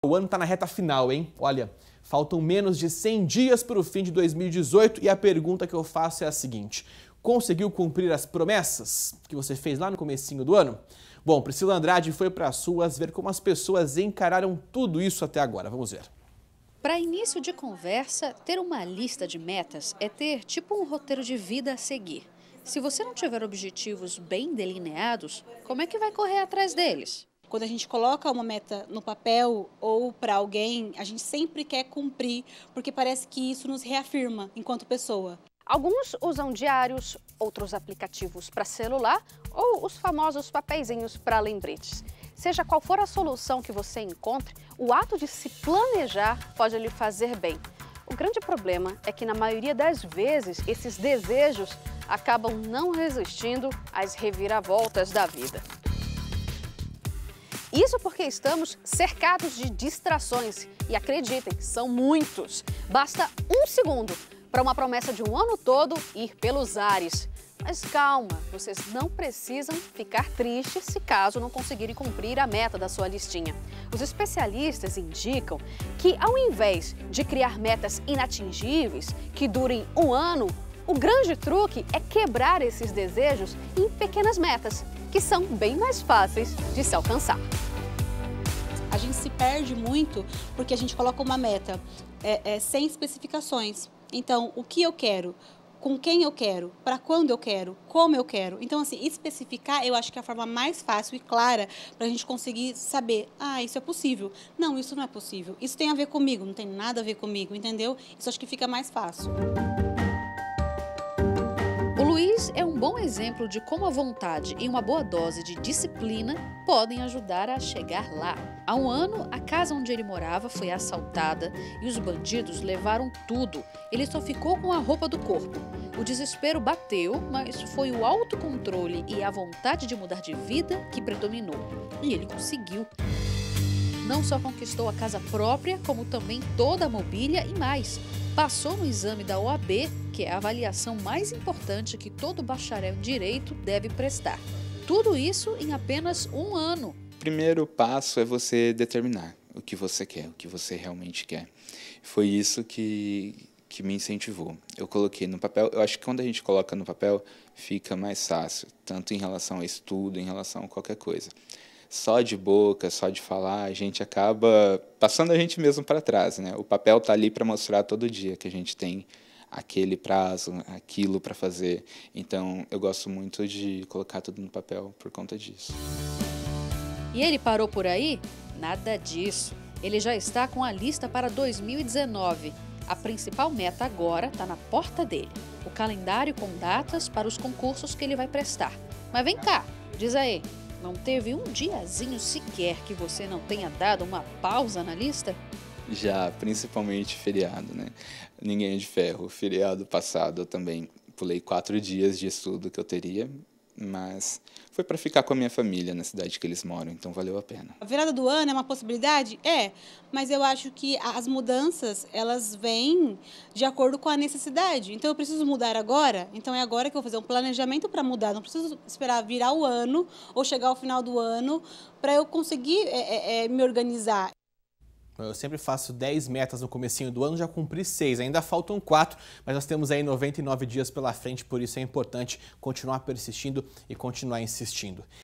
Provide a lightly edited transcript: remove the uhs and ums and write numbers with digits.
O ano está na reta final, hein? Olha, faltam menos de 100 dias para o fim de 2018 e a pergunta que eu faço é a seguinte: conseguiu cumprir as promessas que você fez lá no comecinho do ano? Bom, Priscila Andrade foi para as ruas ver como as pessoas encararam tudo isso até agora. Vamos ver. Para início de conversa, ter uma lista de metas é ter tipo um roteiro de vida a seguir. Se você não tiver objetivos bem delineados, como é que vai correr atrás deles? Quando a gente coloca uma meta no papel ou para alguém, a gente sempre quer cumprir, porque parece que isso nos reafirma enquanto pessoa. Alguns usam diários, outros aplicativos para celular ou os famosos papeizinhos para lembretes. Seja qual for a solução que você encontre, o ato de se planejar pode lhe fazer bem. O grande problema é que, na maioria das vezes, esses desejos acabam não resistindo às reviravoltas da vida. Isso porque estamos cercados de distrações e, acreditem, são muitos. Basta um segundo para uma promessa de um ano todo ir pelos ares. Mas calma, vocês não precisam ficar tristes se caso não conseguirem cumprir a meta da sua listinha. Os especialistas indicam que, ao invés de criar metas inatingíveis que durem um ano, o grande truque é quebrar esses desejos em pequenas metas, que são bem mais fáceis de se alcançar. A gente se perde muito porque a gente coloca uma meta sem especificações. Então, o que eu quero? Com quem eu quero, para quando eu quero, como eu quero. Então, assim, especificar eu acho que é a forma mais fácil e clara para a gente conseguir saber, isso é possível. Não, isso não é possível. Isso tem a ver comigo, não tem nada a ver comigo, entendeu? Isso acho que fica mais fácil. O Luiz é um bom exemplo de como a vontade e uma boa dose de disciplina podem ajudar a chegar lá. Há um ano, a casa onde ele morava foi assaltada e os bandidos levaram tudo. Ele só ficou com a roupa do corpo. O desespero bateu, mas foi o autocontrole e a vontade de mudar de vida que predominou. E ele conseguiu. Não só conquistou a casa própria, como também toda a mobília e mais. Passou no exame da OAB, que é a avaliação mais importante que todo bacharel em direito deve prestar. Tudo isso em apenas um ano. O primeiro passo é você determinar o que você quer, o que você realmente quer. Foi isso que me incentivou. Eu coloquei no papel. Eu acho que quando a gente coloca no papel, fica mais fácil, tanto em relação a estudo, em relação a qualquer coisa. Só de boca, só de falar, a gente acaba passando a gente mesmo para trás, né? O papel está ali para mostrar todo dia que a gente tem aquele prazo, aquilo para fazer. Então, eu gosto muito de colocar tudo no papel por conta disso. E ele parou por aí? Nada disso. Ele já está com a lista para 2019. A principal meta agora está na porta dele. O calendário com datas para os concursos que ele vai prestar. Mas vem cá, diz aí. Não teve um diazinho sequer que você não tenha dado uma pausa na lista? Já, principalmente feriado, né? Ninguém é de ferro. Feriado passado eu também pulei 4 dias de estudo que eu teria, mas foi para ficar com a minha família na cidade que eles moram, então valeu a pena. A virada do ano é uma possibilidade? É, mas eu acho que as mudanças, elas vêm de acordo com a necessidade. Então, eu preciso mudar agora, então é agora que eu vou fazer um planejamento para mudar. Não preciso esperar virar o ano ou chegar ao final do ano para eu conseguir me organizar. Eu sempre faço 10 metas no comecinho do ano, já cumpri 6, ainda faltam 4, mas nós temos aí 99 dias pela frente, por isso é importante continuar persistindo e continuar insistindo.